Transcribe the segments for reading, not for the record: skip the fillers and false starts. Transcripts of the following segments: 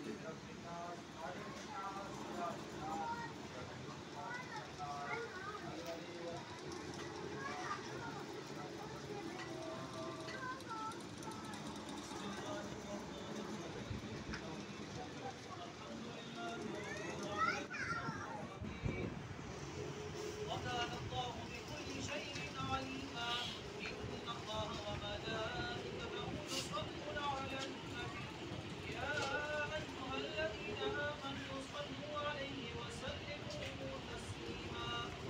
وكان الله بكل شيء عليما إن الله وملائكته يصلون على النبي يا أيها الذين آمنوا صلوا عليه وسلموا تسليما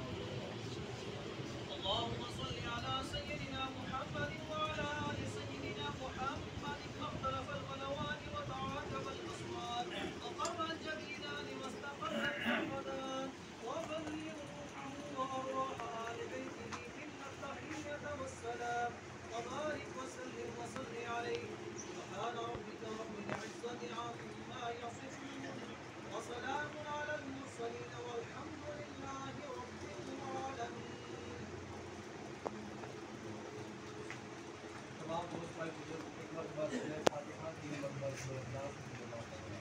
اللهم صل على سيدنا محمد وعلى آل سيدنا محمد ما اختلف القلوان وتعاقب الأصوات وقام الجبينان واستقر الأحمدان وبلغ روحه وأرواح آل بيته منا التحية والسلام وبارك وسلم وصل عليه سبحان ربك رب العزة عما يصفون وسلام على المرسلين والحمد لله رب العالمين. تمام دوست بھائی بزرگ ایک مرتبہ سورہ فاتحہ 3 مرتبہ سورہ اخلاص کی جماعت کریں.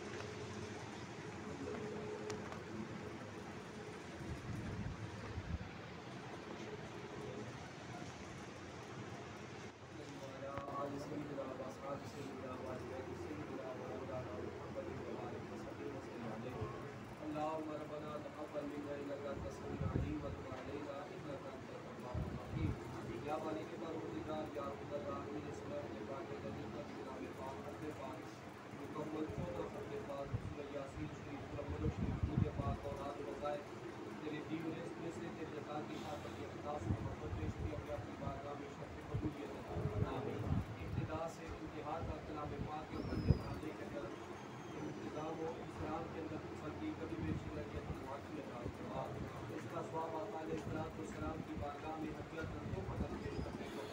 آج سیدنا واصحاب سیدنا والدین سیدنا مولانا محمد وبارک وسلم علیہ. اللهم ربنا تقبل منا انك انت السميع العليم وتب علينا انك انت التواب الرحيم. یا مالک پروردگار یا رب العالمین اس میں اپنے پاک نبی کا جناب پاک خط پاک مکمل 14 خط پاک سورہ یاسین شریف سورہ ملک شریف درود پاک اور رات وظائف تیرے دین نے اس میں سے تیرے رضا کی خاطر یہ اخلاص و محبت پیش کی اپنی بارگاہ میں شرف قبولیت عطا فرما. ابتدا سے انتہا تک کلام پاک کے پڑھنے پڑھانے کے اندر انتظام و اسلام کے اندر تسلی کبھی بھی شرکت واقعی عطا فرما. اس کا ثواب آقا علیہ السلام کی بارگاہ میں حقیقت کو پتہ پیش کرنے کو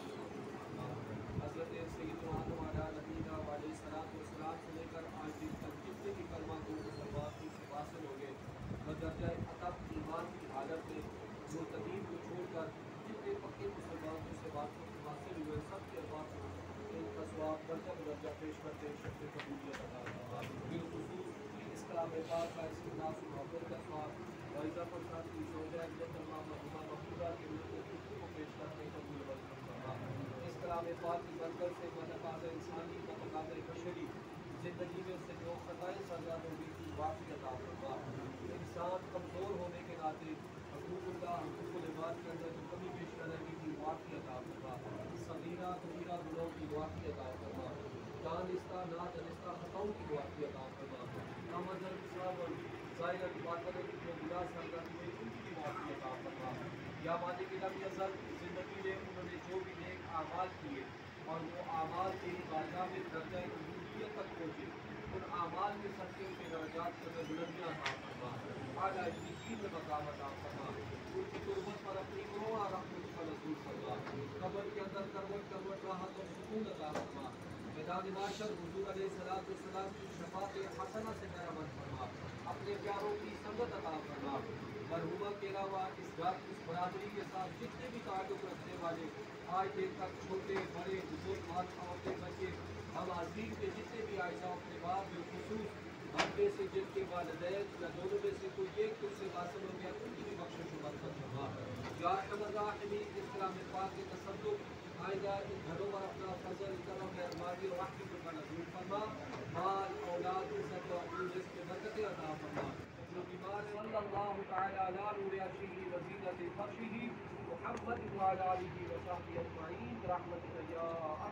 حضرت سیدنا آدم علیہ نبینا علیہ السلام سے لے کر آج دن تک جتنے بھی کلمہ کو مسلمان کی سے حاصل ہو گئے بدرجہ ادب ایمان کی حالت میں مرتدین کو چھوڑ کر جتنے پکے مسلمان کی سے حاصل ہوئے سب کے پاس ان کا ثواب درجہ بدرجہ پیش کرتے شکر قبولیت عطا فرما. بالخصوص اس کلام پاک کا اس ناس و محبت کا ثواب وائزہ پر ساتھی سوجہ جنرما محمد محمودہ کے ملک کو پیش کرتے قبول فرما. اس کلام پاک کی برکت سے متقاض انسانی کا تقاضۂ بشری زندگی میں سے جو خطائیں سرزد ہوگی کی واقعی عطا فرما. انسان کمزور ہونے کے ناطے حقوق اللہ حقوق العباد کے اندر جو کمی پیش کرنے کی واقعی عطا فرما. صغیرہ کبیرہ گناہوں کی واقعی عطا فرما. دانستہ نادانستہ خطاؤں کی واقعی عطا فرما. نامزد صابر ظاہر باطن جو گناہ سرزد ہوئے ان کی واقعی عطا فرما. یا مالک لم یزل زندگی میں انہوں نے جو بھی نیک اعمال کیے اور وہ اعمال تیری بارگاہ میں درجہ عبودیت تک پہنچے ان اعمال کے صدقے کے درجات کے اندر بلندیاں عطا فرما. اعلیٰ علین میں مقام عطا فرما. ان کی تربت پر اپنی گروہ اور رحمت کا نزول فرما. قبر کے اندر کروٹ کروٹ راحت اور سکون عطا فرما. میدان معاشر حضور علیہ السلام کی شفاعت حسنہ سے مرحمت فرما. اپنے پیاروں کی سنگت عطا فرما. مرحومہ کے علاوہ اس برادری کے ساتھ جتنے بھی تعلق رکھنے والے آج دیر تک چھوٹے بڑے بزرگ عورتیں بچے ہم عظیم کے جتنے بھی آئزہ اپنے باپ بالخصوص ہم میں سے جن کے والدین یا دونوں میں سے کوئی ایک تم سے حاصل ہو گیا ان کی بھی بخشش و برکت فرما. یا ارحم الراحمین اس کلام پاک کے تصدق آئندہ ان گھروں پر اپنا فضل کرم مہربانی اور رحمت کا نزول فرما. مال اولاد عزت و عقول اس کے برکتیں عطا فرما. جو بیمار صلی اللہ تعالی علی نور عرشہ وزینت فرشہ محمد وعلی آلہ وصحبہ اجمعین برحمتک یا